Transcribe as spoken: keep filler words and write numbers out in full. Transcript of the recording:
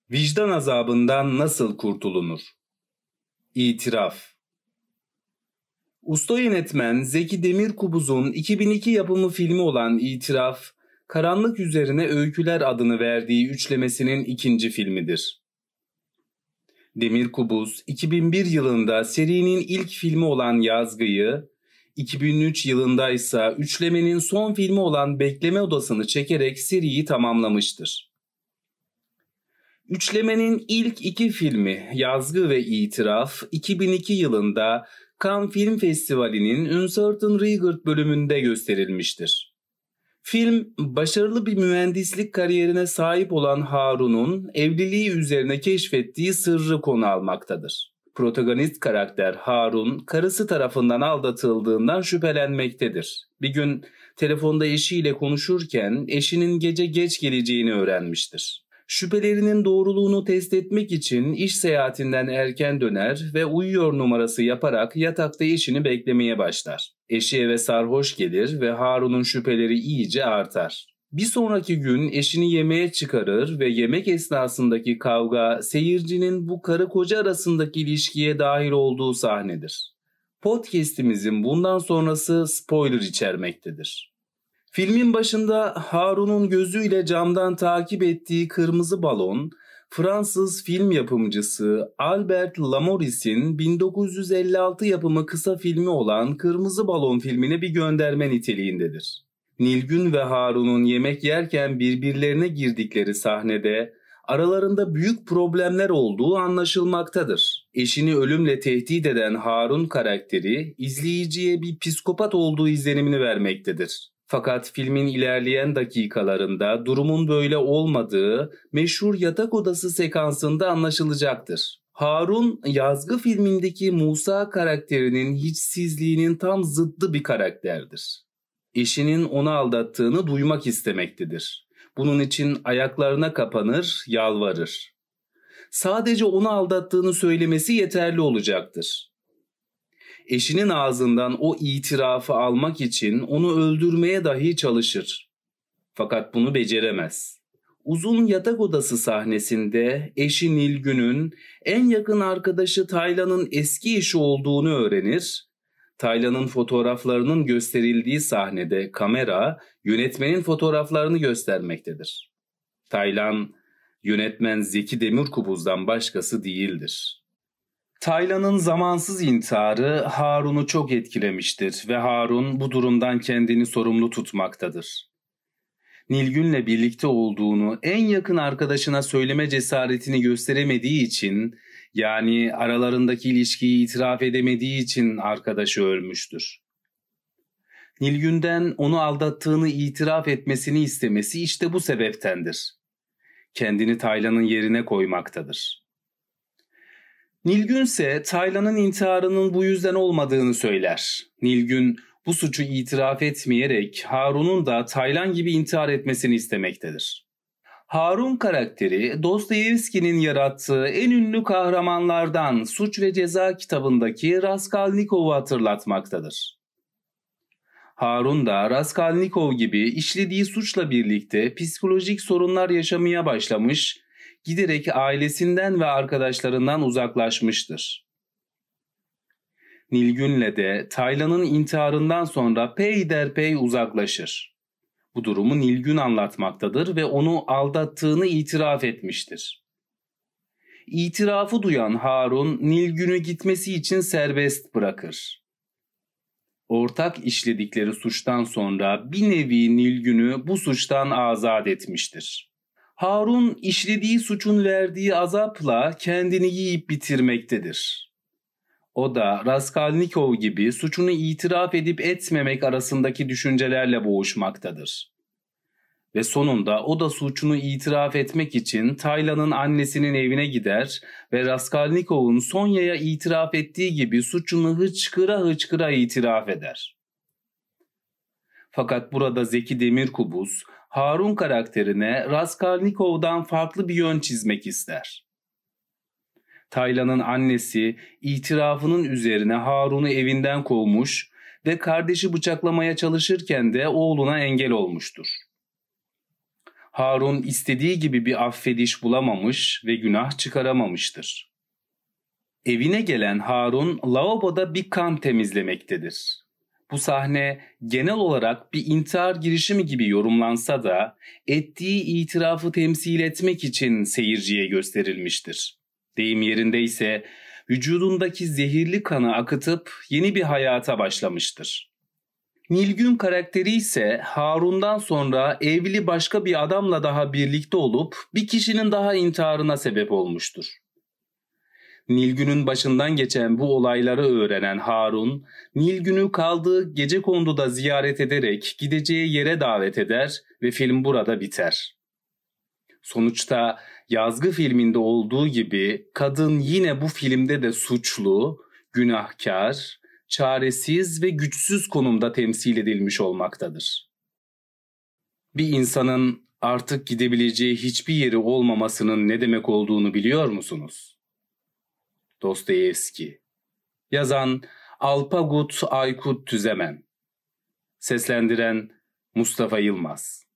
Vicdan azabından nasıl kurtulunur? İtiraf. Usta yönetmen Zeki Demirkubuz'un iki bin iki yapımı filmi olan İtiraf, Karanlık Üzerine Öyküler adını verdiği üçlemesinin ikinci filmidir. Demirkubuz, iki bin bir yılında serinin ilk filmi olan Yazgı'yı, iki bin üç yılında ise üçlemenin son filmi olan Bekleme Odası'nı çekerek seriyi tamamlamıştır. Üçlemenin ilk iki filmi Yazgı ve İtiraf iki bin iki yılında Cannes Film Festivali'nin Uncertain Regard bölümünde gösterilmiştir. Film, başarılı bir mühendislik kariyerine sahip olan Harun'un evliliği üzerine keşfettiği sırrı konu almaktadır. Protagonist karakter Harun, karısı tarafından aldatıldığından şüphelenmektedir. Bir gün telefonda eşiyle konuşurken eşinin gece geç geleceğini öğrenmiştir. Şüphelerinin doğruluğunu test etmek için iş seyahatinden erken döner ve uyuyor numarası yaparak yatakta eşini beklemeye başlar. Eşi eve sarhoş gelir ve Harun'un şüpheleri iyice artar. Bir sonraki gün eşini yemeğe çıkarır ve yemek esnasındaki kavga seyircinin bu karı koca arasındaki ilişkiye dahil olduğu sahnedir. Podcast'imizin bundan sonrası spoiler içermektedir. Filmin başında Harun'un gözüyle camdan takip ettiği kırmızı balon, Fransız film yapımcısı Albert Lamoris'in bin dokuz yüz elli altı yapımı kısa filmi olan Kırmızı Balon filmine bir gönderme niteliğindedir. Nilgün ve Harun'un yemek yerken birbirlerine girdikleri sahnede aralarında büyük problemler olduğu anlaşılmaktadır. Eşini ölümle tehdit eden Harun karakteri izleyiciye bir psikopat olduğu izlenimini vermektedir. Fakat filmin ilerleyen dakikalarında durumun böyle olmadığı meşhur yatak odası sekansında anlaşılacaktır. Harun, Yazgı filmindeki Musa karakterinin hiçsizliğinin tam zıddı bir karakterdir. Eşinin onu aldattığını duymak istemektedir. Bunun için ayaklarına kapanır, yalvarır. Sadece onu aldattığını söylemesi yeterli olacaktır. Eşinin ağzından o itirafı almak için onu öldürmeye dahi çalışır. Fakat bunu beceremez. Uzun yatak odası sahnesinde eşi Nilgün'ün en yakın arkadaşı Taylan'ın eski eşi olduğunu öğrenir. Taylan'ın fotoğraflarının gösterildiği sahnede kamera yönetmenin fotoğraflarını göstermektedir. Taylan, yönetmen Zeki Demirkubuz'dan başkası değildir. Taylan'ın zamansız intiharı Harun'u çok etkilemiştir ve Harun bu durumdan kendini sorumlu tutmaktadır. Nilgün'le birlikte olduğunu en yakın arkadaşına söyleme cesaretini gösteremediği için, yani aralarındaki ilişkiyi itiraf edemediği için arkadaşı ölmüştür. Nilgün'den onu aldattığını itiraf etmesini istemesi işte bu sebeptendir. Kendini Taylan'ın yerine koymaktadır. Nilgün ise Taylan'ın intiharının bu yüzden olmadığını söyler. Nilgün bu suçu itiraf etmeyerek Harun'un da Taylan gibi intihar etmesini istemektedir. Harun karakteri Dostoyevski'nin yarattığı en ünlü kahramanlardan Suç ve Ceza kitabındaki Raskolnikov'u hatırlatmaktadır. Harun da Raskolnikov gibi işlediği suçla birlikte psikolojik sorunlar yaşamaya başlamış, giderek ailesinden ve arkadaşlarından uzaklaşmıştır. Nilgün'le de Taylan'ın intiharından sonra peyderpey uzaklaşır. Bu durumu Nilgün anlatmaktadır ve onu aldattığını itiraf etmiştir. İtirafı duyan Harun, Nilgün'ü gitmesi için serbest bırakır. Ortak işledikleri suçtan sonra bir nevi Nilgün'ü bu suçtan azat etmiştir. Harun işlediği suçun verdiği azapla kendini yiyip bitirmektedir. O da Raskolnikov gibi suçunu itiraf edip etmemek arasındaki düşüncelerle boğuşmaktadır. Ve sonunda o da suçunu itiraf etmek için Taylan'ın annesinin evine gider ve Raskolnikov'un Sonya'ya itiraf ettiği gibi suçunu hıçkıra hıçkıra itiraf eder. Fakat burada Zeki Demirkubuz, Harun karakterine Raskolnikov'dan farklı bir yön çizmek ister. Taylan'ın annesi itirafının üzerine Harun'u evinden kovmuş ve kardeşi bıçaklamaya çalışırken de oğluna engel olmuştur. Harun istediği gibi bir affediş bulamamış ve günah çıkaramamıştır. Evine gelen Harun lavaboda bir kan temizlemektedir. Bu sahne genel olarak bir intihar girişimi gibi yorumlansa da ettiği itirafı temsil etmek için seyirciye gösterilmiştir. Deyim yerindeyse vücudundaki zehirli kanı akıtıp yeni bir hayata başlamıştır. Nilgün karakteri ise Harun'dan sonra evli başka bir adamla daha birlikte olup bir kişinin daha intiharına sebep olmuştur. Nilgün'ün başından geçen bu olayları öğrenen Harun, Nilgün'ü kaldığı gecekonduda ziyaret ederek gideceği yere davet eder ve film burada biter. Sonuçta Yazgı filminde olduğu gibi kadın yine bu filmde de suçlu, günahkar, çaresiz ve güçsüz konumda temsil edilmiş olmaktadır. Bir insanın artık gidebileceği hiçbir yeri olmamasının ne demek olduğunu biliyor musunuz? Dostoyevski. Yazan Alpagut Aykut Tüzemen. Seslendiren Mustafa Yılmaz.